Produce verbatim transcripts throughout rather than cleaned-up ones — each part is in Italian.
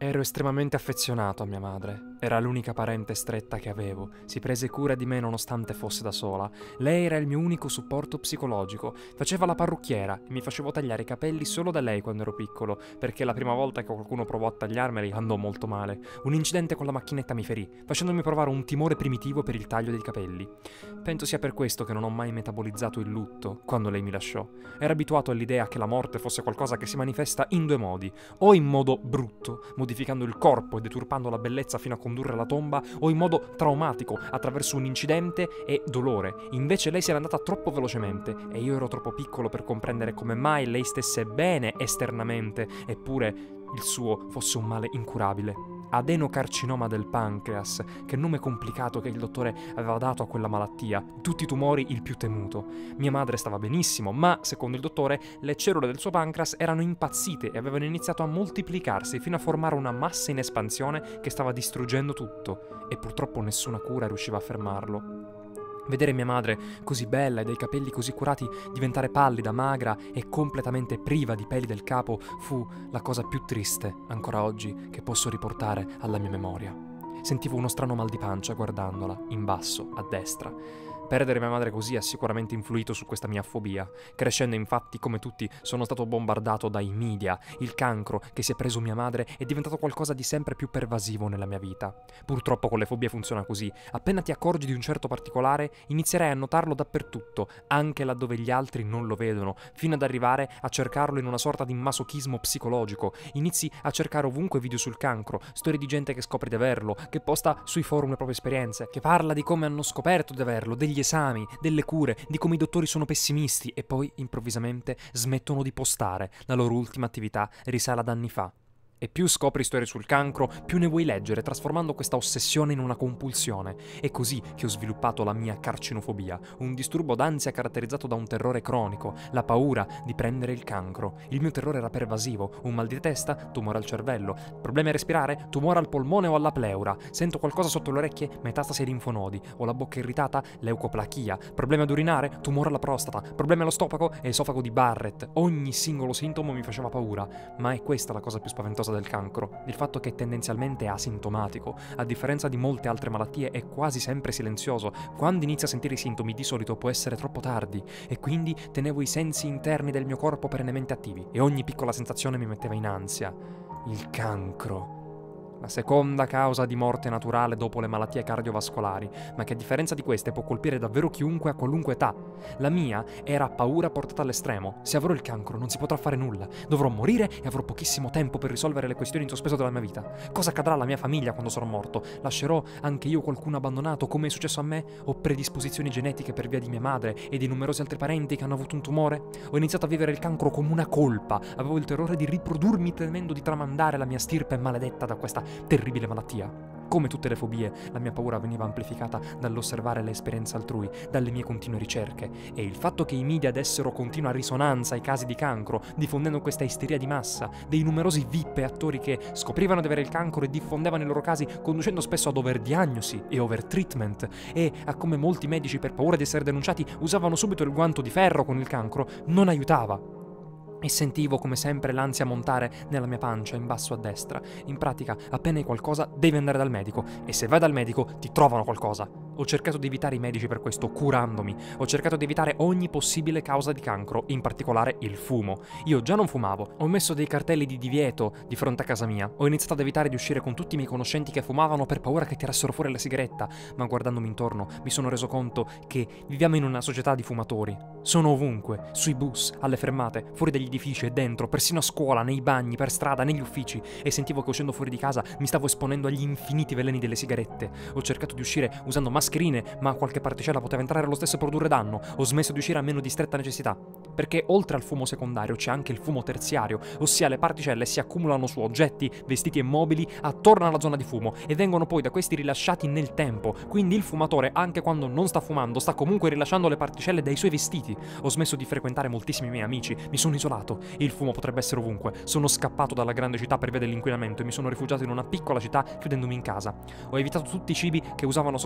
Ero estremamente affezionato a mia madre. Era l'unica parente stretta che avevo. Si prese cura di me nonostante fosse da sola. Lei era il mio unico supporto psicologico. Faceva la parrucchiera e mi facevo tagliare i capelli solo da lei quando ero piccolo, perché la prima volta che qualcuno provò a tagliarmeli andò molto male. Un incidente con la macchinetta mi ferì, facendomi provare un timore primitivo per il taglio dei capelli. Penso sia per questo che non ho mai metabolizzato il lutto quando lei mi lasciò. Ero abituato all'idea che la morte fosse qualcosa che si manifesta in due modi: o in modo brutto, modificando il corpo e deturpando la bellezza fino a condurre alla tomba, o in modo traumatico, attraverso un incidente e dolore. Invece lei si era andata troppo velocemente e io ero troppo piccolo per comprendere come mai lei stesse bene esternamente, eppure il suo fosse un male incurabile. Adenocarcinoma del pancreas, che nome complicato che il dottore aveva dato a quella malattia, tutti i tumori il più temuto. Mia madre stava benissimo, ma, secondo il dottore, le cellule del suo pancreas erano impazzite e avevano iniziato a moltiplicarsi fino a formare una massa in espansione che stava distruggendo tutto, e purtroppo nessuna cura riusciva a fermarlo. Vedere mia madre così bella e dai capelli così curati diventare pallida, magra e completamente priva di peli del capo fu la cosa più triste, ancora oggi, che posso riportare alla mia memoria. Sentivo uno strano mal di pancia guardandola, in basso, a destra. Perdere mia madre così ha sicuramente influito su questa mia fobia. Crescendo, infatti, come tutti, sono stato bombardato dai media. Il cancro che si è preso mia madre è diventato qualcosa di sempre più pervasivo nella mia vita. Purtroppo con le fobie funziona così. Appena ti accorgi di un certo particolare, inizierai a notarlo dappertutto, anche laddove gli altri non lo vedono, fino ad arrivare a cercarlo in una sorta di masochismo psicologico. Inizi a cercare ovunque video sul cancro, storie di gente che scopre di averlo, che posta sui forum le proprie esperienze, che parla di come hanno scoperto di averlo, degli esami, delle cure, di come i dottori sono pessimisti e poi improvvisamente smettono di postare. La loro ultima attività risale ad anni fa. E più scopri storie sul cancro, più ne vuoi leggere, trasformando questa ossessione in una compulsione. È così che ho sviluppato la mia carcinofobia, un disturbo d'ansia caratterizzato da un terrore cronico, la paura di prendere il cancro. Il mio terrore era pervasivo: un mal di testa, tumore al cervello; problemi a respirare, tumore al polmone o alla pleura; sento qualcosa sotto le orecchie, metastasi ai linfonodi; ho la bocca irritata, leucoplachia; problemi ad urinare, tumore alla prostata; problemi allo stomaco, esofago di Barrett. Ogni singolo sintomo mi faceva paura, ma è questa la cosa più spaventosa del cancro, il fatto che tendenzialmente è asintomatico. A differenza di molte altre malattie è quasi sempre silenzioso. Quando inizia a sentire i sintomi di solito può essere troppo tardi, e quindi tenevo i sensi interni del mio corpo perennemente attivi e ogni piccola sensazione mi metteva in ansia. Il cancro, la seconda causa di morte naturale dopo le malattie cardiovascolari, ma che a differenza di queste può colpire davvero chiunque a qualunque età. La mia era paura portata all'estremo. Se avrò il cancro non si potrà fare nulla, dovrò morire e avrò pochissimo tempo per risolvere le questioni in sospeso della mia vita. Cosa accadrà alla mia famiglia quando sarò morto? Lascerò anche io qualcuno abbandonato, come è successo a me? Ho predisposizioni genetiche per via di mia madre e di numerosi altri parenti che hanno avuto un tumore? Ho iniziato a vivere il cancro come una colpa, avevo il terrore di riprodurmi temendo di tramandare la mia stirpe maledetta da questa terribile malattia. Come tutte le fobie, la mia paura veniva amplificata dall'osservare le esperienze altrui, dalle mie continue ricerche, e il fatto che i media dessero continua risonanza ai casi di cancro, diffondendo questa isteria di massa, dei numerosi V I P e attori che scoprivano di avere il cancro e diffondevano i loro casi, conducendo spesso ad overdiagnosi e overtreatment, e a come molti medici, per paura di essere denunciati, usavano subito il guanto di ferro con il cancro, non aiutava. E sentivo come sempre l'ansia montare nella mia pancia in basso a destra. In pratica, appena hai qualcosa, devi andare dal medico, e se vai dal medico ti trovano qualcosa. Ho cercato di evitare i medici per questo, curandomi. Ho cercato di evitare ogni possibile causa di cancro, in particolare il fumo. Io già non fumavo, ho messo dei cartelli di divieto di fronte a casa mia. Ho iniziato ad evitare di uscire con tutti i miei conoscenti che fumavano per paura che tirassero fuori la sigaretta, ma guardandomi intorno mi sono reso conto che viviamo in una società di fumatori. Sono ovunque, sui bus, alle fermate, fuori dagli edifici e dentro, persino a scuola, nei bagni, per strada, negli uffici, e sentivo che uscendo fuori di casa mi stavo esponendo agli infiniti veleni delle sigarette. Ho cercato di uscire usando mascherine, ma qualche particella poteva entrare lo stesso e produrre danno. Ho smesso di uscire a meno di stretta necessità, perché oltre al fumo secondario c'è anche il fumo terziario, ossia le particelle si accumulano su oggetti, vestiti e mobili attorno alla zona di fumo e vengono poi da questi rilasciati nel tempo. Quindi il fumatore, anche quando non sta fumando, sta comunque rilasciando le particelle dai suoi vestiti. Ho smesso di frequentare moltissimi miei amici, mi sono isolato. Il fumo potrebbe essere ovunque. Sono scappato dalla grande città per via dell'inquinamento e mi sono rifugiato in una piccola città chiudendomi in casa. Ho evitato tutti i cibi che usavano sostanze che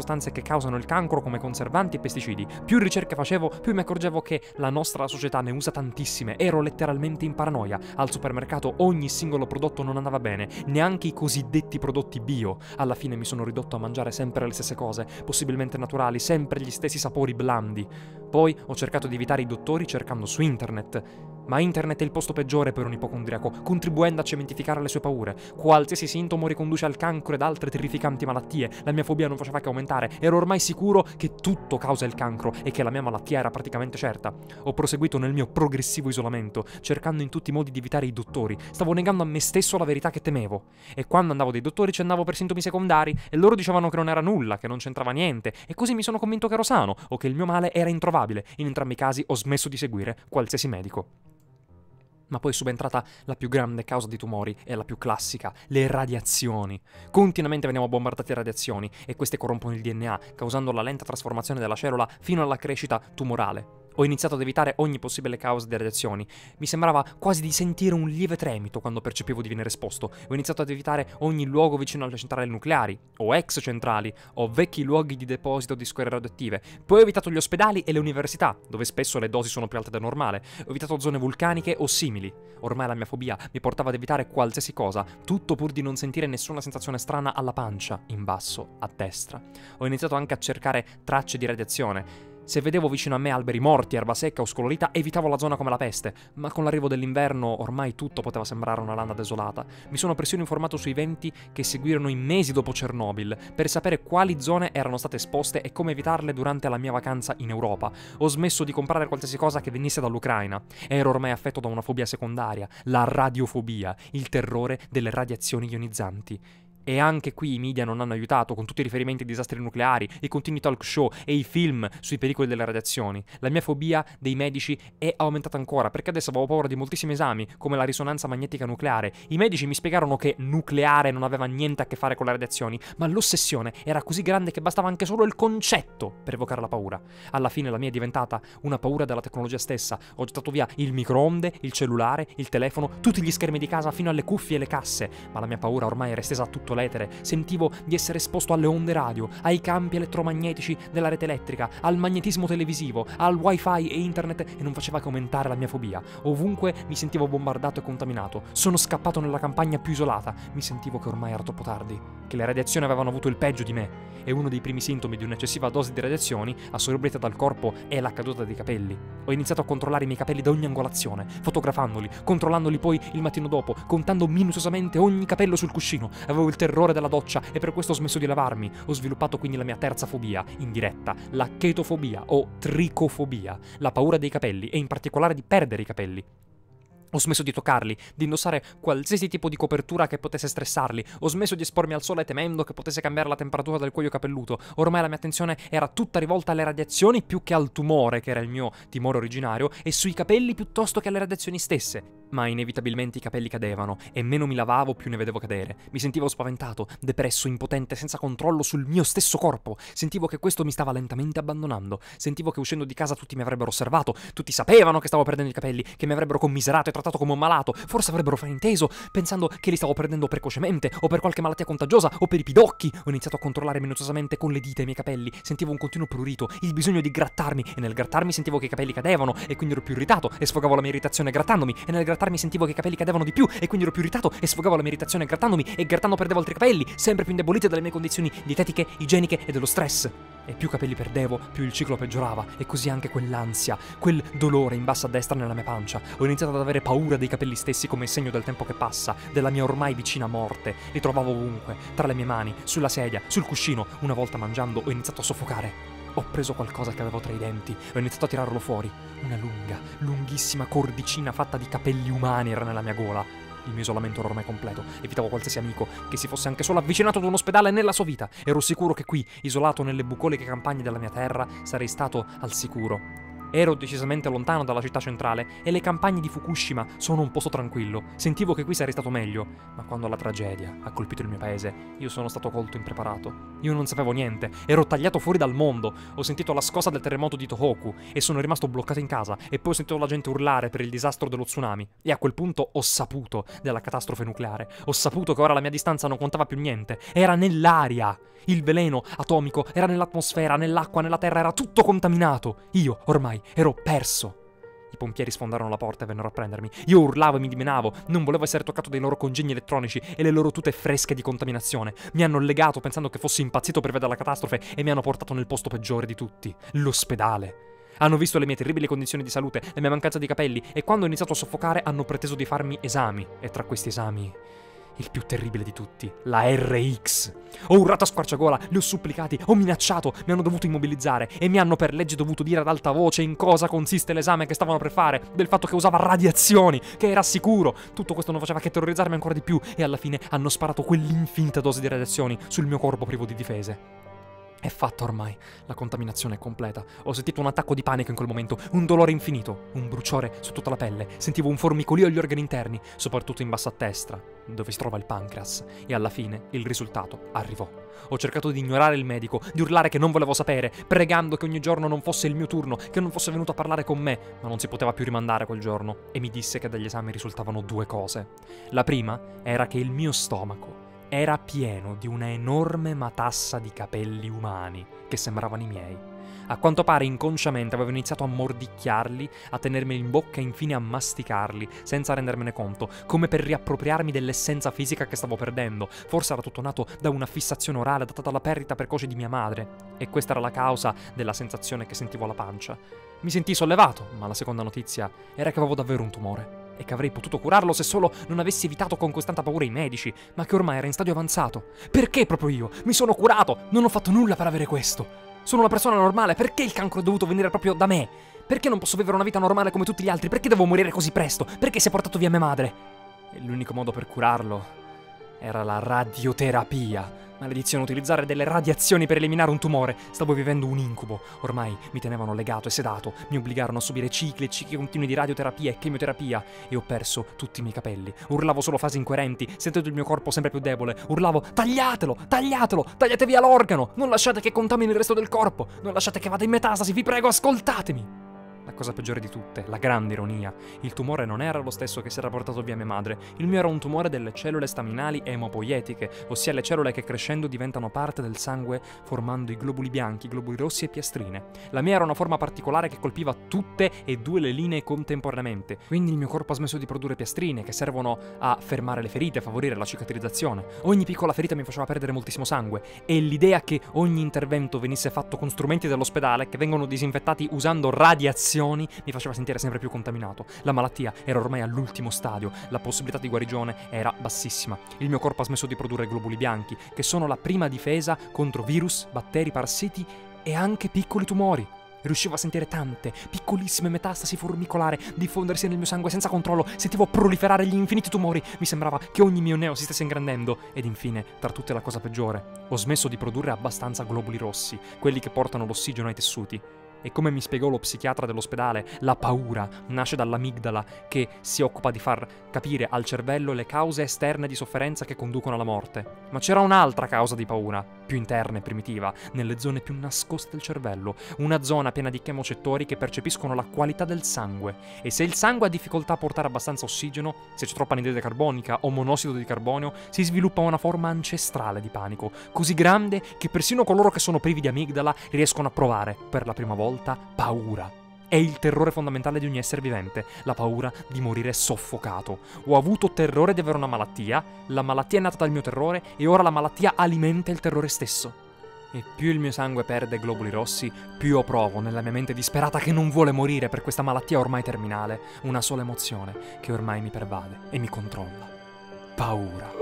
causano il cancro come conservanti e pesticidi. Più ricerche facevo, più mi accorgevo che la nostra società ne usa tantissime. Ero letteralmente in paranoia. Al supermercato ogni singolo prodotto non andava bene, neanche i cosiddetti prodotti bio. Alla fine mi sono ridotto a mangiare sempre le stesse cose, possibilmente naturali, sempre gli stessi sapori blandi. Poi ho cercato di evitare i dottori cercando su internet. Ma internet è il posto peggiore per un ipocondriaco, contribuendo a cementificare le sue paure. Qualsiasi sintomo riconduce al cancro ed altre terrificanti malattie. La mia fobia non faceva che aumentare. Ero ormai sicuro che tutto causa il cancro e che la mia malattia era praticamente certa. Ho proseguito nel mio progressivo isolamento, cercando in tutti i modi di evitare i dottori. Stavo negando a me stesso la verità che temevo. E quando andavo dai dottori ci andavo per sintomi secondari e loro dicevano che non era nulla, che non c'entrava niente. E così mi sono convinto che ero sano o che il mio male era introvabile. In entrambi i casi ho smesso di seguire qualsiasi medico. Ma poi è subentrata la più grande causa di tumori e la più classica, le radiazioni. Continuamente veniamo bombardati da radiazioni e queste corrompono il D N A, causando la lenta trasformazione della cellula fino alla crescita tumorale. Ho iniziato ad evitare ogni possibile causa di radiazioni. Mi sembrava quasi di sentire un lieve tremito quando percepivo di venire esposto. Ho iniziato ad evitare ogni luogo vicino alle centrali nucleari, o ex centrali, o vecchi luoghi di deposito di scorie radioattive. Poi ho evitato gli ospedali e le università, dove spesso le dosi sono più alte del normale. Ho evitato zone vulcaniche o simili. Ormai la mia fobia mi portava ad evitare qualsiasi cosa, tutto pur di non sentire nessuna sensazione strana alla pancia, in basso, a destra. Ho iniziato anche a cercare tracce di radiazione. Se vedevo vicino a me alberi morti, erba secca o scolorita, evitavo la zona come la peste, ma con l'arrivo dell'inverno ormai tutto poteva sembrare una landa desolata. Mi sono persino informato sui venti che seguirono i mesi dopo Chernobyl, per sapere quali zone erano state esposte e come evitarle durante la mia vacanza in Europa. Ho smesso di comprare qualsiasi cosa che venisse dall'Ucraina. Ero ormai affetto da una fobia secondaria, la radiofobia, il terrore delle radiazioni ionizzanti. E anche qui i media non hanno aiutato, con tutti i riferimenti ai disastri nucleari, i continui talk show e i film sui pericoli delle radiazioni. La mia fobia dei medici è aumentata ancora, perché adesso avevo paura di moltissimi esami, come la risonanza magnetica nucleare. I medici mi spiegarono che nucleare non aveva niente a che fare con le radiazioni, ma l'ossessione era così grande che bastava anche solo il concetto per evocare la paura. Alla fine la mia è diventata una paura della tecnologia stessa. Ho gettato via il microonde, il cellulare, il telefono, tutti gli schermi di casa fino alle cuffie e le casse, ma la mia paura ormai era estesa a tutto l'etere. Sentivo di essere esposto alle onde radio, ai campi elettromagnetici della rete elettrica, al magnetismo televisivo, al wifi e internet e non faceva che aumentare la mia fobia. Ovunque mi sentivo bombardato e contaminato. Sono scappato nella campagna più isolata. Mi sentivo che ormai era troppo tardi, che le radiazioni avevano avuto il peggio di me. E uno dei primi sintomi di un'eccessiva dose di radiazioni assorbita dal corpo è la caduta dei capelli. Ho iniziato a controllare i miei capelli da ogni angolazione, fotografandoli, controllandoli poi il mattino dopo, contando minuziosamente ogni capello sul cuscino. Avevo il terrore della doccia e per questo ho smesso di lavarmi. Ho sviluppato quindi la mia terza fobia, in diretta, la chetofobia o tricofobia, la paura dei capelli e in particolare di perdere i capelli. Ho smesso di toccarli, di indossare qualsiasi tipo di copertura che potesse stressarli. Ho smesso di espormi al sole temendo che potesse cambiare la temperatura del cuoio capelluto. Ormai la mia attenzione era tutta rivolta alle radiazioni più che al tumore, che era il mio timore originario, e sui capelli piuttosto che alle radiazioni stesse. Ma inevitabilmente i capelli cadevano, e meno mi lavavo più ne vedevo cadere. Mi sentivo spaventato, depresso, impotente, senza controllo sul mio stesso corpo. Sentivo che questo mi stava lentamente abbandonando. Sentivo che uscendo di casa tutti mi avrebbero osservato, tutti sapevano che stavo perdendo i capelli, che mi avrebbero commiserato e trattato come un malato. Forse avrebbero frainteso, pensando che li stavo perdendo precocemente, o per qualche malattia contagiosa, o per i pidocchi. Ho iniziato a controllare minuziosamente con le dita i miei capelli. Sentivo un continuo prurito, il bisogno di grattarmi, e nel grattarmi sentivo che i capelli cadevano, e quindi ero più irritato, e sfogavo la mia irritazione grattandomi, e nel grattarmi sentivo che i capelli cadevano di più, e quindi ero più irritato, e sfogavo la mia irritazione grattandomi, e grattando perdevo altri capelli, sempre più indeboliti dalle mie condizioni dietetiche, igieniche e dello stress. E più capelli perdevo, più il ciclo peggiorava, e così anche quell'ansia, quel dolore in basso a destra nella mia pancia. Ho iniziato ad avere paura dei capelli stessi come segno del tempo che passa, della mia ormai vicina morte. Li trovavo ovunque, tra le mie mani, sulla sedia, sul cuscino. Una volta mangiando ho iniziato a soffocare. Ho preso qualcosa che avevo tra i denti, ho iniziato a tirarlo fuori. Una lunga, lunghissima cordicina fatta di capelli umani era nella mia gola. Il mio isolamento era ormai completo. Evitavo qualsiasi amico che si fosse anche solo avvicinato ad un ospedale nella sua vita. Ero sicuro che qui, isolato nelle bucoliche campagne della mia terra, sarei stato al sicuro. Ero decisamente lontano dalla città centrale e le campagne di Fukushima sono un posto tranquillo. Sentivo che qui sarei stato meglio, ma quando la tragedia ha colpito il mio paese, io sono stato colto impreparato. Io non sapevo niente, ero tagliato fuori dal mondo. Ho sentito la scossa del terremoto di Tohoku e sono rimasto bloccato in casa, e poi ho sentito la gente urlare per il disastro dello tsunami. E a quel punto ho saputo della catastrofe nucleare. Ho saputo che ora la mia distanza non contava più niente. Era nell'aria. Il veleno atomico era nell'atmosfera, nell'acqua, nella terra, era tutto contaminato. Io, ormai, ero perso. I pompieri sfondarono la porta e vennero a prendermi. Io urlavo e mi dimenavo, non volevo essere toccato dai loro congegni elettronici e le loro tute fresche di contaminazione. Mi hanno legato pensando che fossi impazzito per vedere la catastrofe e mi hanno portato nel posto peggiore di tutti, l'ospedale. Hanno visto le mie terribili condizioni di salute, la mia mancanza di capelli e quando ho iniziato a soffocare hanno preteso di farmi esami. E tra questi esami, il più terribile di tutti, la R X. Ho urlato a squarciagola, li ho supplicati, ho minacciato, mi hanno dovuto immobilizzare e mi hanno per legge dovuto dire ad alta voce in cosa consiste l'esame che stavano per fare, del fatto che usava radiazioni, che era sicuro. Tutto questo non faceva che terrorizzarmi ancora di più e alla fine hanno sparato quell'infinita dose di radiazioni sul mio corpo privo di difese. È fatta ormai, la contaminazione è completa. Ho sentito un attacco di panico in quel momento, un dolore infinito, un bruciore su tutta la pelle, sentivo un formicolio agli organi interni, soprattutto in basso a destra, dove si trova il pancreas, e alla fine il risultato arrivò. Ho cercato di ignorare il medico, di urlare che non volevo sapere, pregando che ogni giorno non fosse il mio turno, che non fosse venuto a parlare con me, ma non si poteva più rimandare quel giorno, e mi disse che dagli esami risultavano due cose. La prima era che il mio stomaco era pieno di una enorme matassa di capelli umani, che sembravano i miei. A quanto pare inconsciamente avevo iniziato a mordicchiarli, a tenermeli in bocca e infine a masticarli, senza rendermene conto, come per riappropriarmi dell'essenza fisica che stavo perdendo. Forse era tutto nato da una fissazione orale data dalla perdita precoce di mia madre, e questa era la causa della sensazione che sentivo alla pancia. Mi sentii sollevato, ma la seconda notizia era che avevo davvero un tumore e che avrei potuto curarlo se solo non avessi evitato con così tanta paura i medici, ma che ormai era in stadio avanzato. Perché proprio io? Mi sono curato! Non ho fatto nulla per avere questo! Sono una persona normale, perché il cancro è dovuto venire proprio da me? Perché non posso vivere una vita normale come tutti gli altri? Perché devo morire così presto? Perché si è portato via mia madre? E l'unico modo per curarlo era la radioterapia. Maledizione, utilizzare delle radiazioni per eliminare un tumore. Stavo vivendo un incubo. Ormai mi tenevano legato e sedato. Mi obbligarono a subire cicli e cicli continui di radioterapia e chemioterapia. E ho perso tutti i miei capelli. Urlavo solo frasi incoerenti, sentendo il mio corpo sempre più debole. Urlavo, tagliatelo, tagliatelo, tagliate via l'organo. Non lasciate che contamini il resto del corpo. Non lasciate che vada in metastasi, vi prego, ascoltatemi. La cosa peggiore di tutte, la grande ironia, il tumore non era lo stesso che si era portato via mia madre. Il mio era un tumore delle cellule staminali emopoietiche, ossia le cellule che crescendo diventano parte del sangue formando i globuli bianchi, globuli rossi e piastrine. La mia era una forma particolare che colpiva tutte e due le linee contemporaneamente, quindi il mio corpo ha smesso di produrre piastrine che servono a fermare le ferite, a favorire la cicatrizzazione. Ogni piccola ferita mi faceva perdere moltissimo sangue e l'idea che ogni intervento venisse fatto con strumenti dell'ospedale che vengono disinfettati usando radiazioni mi faceva sentire sempre più contaminato. La malattia era ormai all'ultimo stadio, la possibilità di guarigione era bassissima. Il mio corpo ha smesso di produrre globuli bianchi, che sono la prima difesa contro virus, batteri, parassiti e anche piccoli tumori. Riuscivo a sentire tante, piccolissime metastasi formicolare diffondersi nel mio sangue senza controllo, sentivo proliferare gli infiniti tumori, mi sembrava che ogni mio neo si stesse ingrandendo. Ed infine, tra tutte la cosa peggiore, ho smesso di produrre abbastanza globuli rossi, quelli che portano l'ossigeno ai tessuti. E come mi spiegò lo psichiatra dell'ospedale, la paura nasce dall'amigdala che si occupa di far capire al cervello le cause esterne di sofferenza che conducono alla morte. Ma c'era un'altra causa di paura, più interna e primitiva, nelle zone più nascoste del cervello, una zona piena di chemocettori che percepiscono la qualità del sangue. E se il sangue ha difficoltà a portare abbastanza ossigeno, se c'è troppa anidride carbonica o monossido di carbonio, si sviluppa una forma ancestrale di panico, così grande che persino coloro che sono privi di amigdala riescono a provare, per la prima volta, paura. È il terrore fondamentale di ogni essere vivente, la paura di morire soffocato. Ho avuto terrore di avere una malattia, la malattia è nata dal mio terrore e ora la malattia alimenta il terrore stesso. E più il mio sangue perde globuli rossi, più io provo nella mia mente disperata che non vuole morire per questa malattia ormai terminale, una sola emozione che ormai mi pervade e mi controlla. Paura.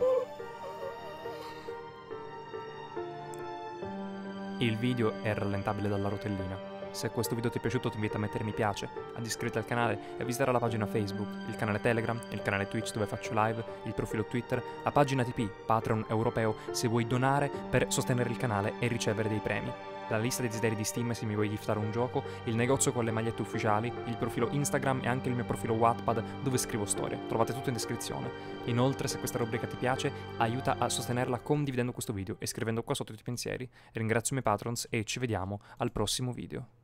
Il video è rallentabile dalla rotellina. Se questo video ti è piaciuto ti invito a mettere mi piace, ad iscriverti al canale e a visitare la pagina Facebook, il canale Telegram, il canale Twitch dove faccio live, il profilo Twitter, la pagina T P, Patreon europeo, se vuoi donare per sostenere il canale e ricevere dei premi. La lista dei desideri di Steam se mi vuoi giftare un gioco, il negozio con le magliette ufficiali, il profilo Instagram e anche il mio profilo Wattpad dove scrivo storie. Trovate tutto in descrizione. Inoltre, se questa rubrica ti piace, aiuta a sostenerla condividendo questo video e scrivendo qua sotto i tuoi pensieri. Ringrazio i miei patrons e ci vediamo al prossimo video.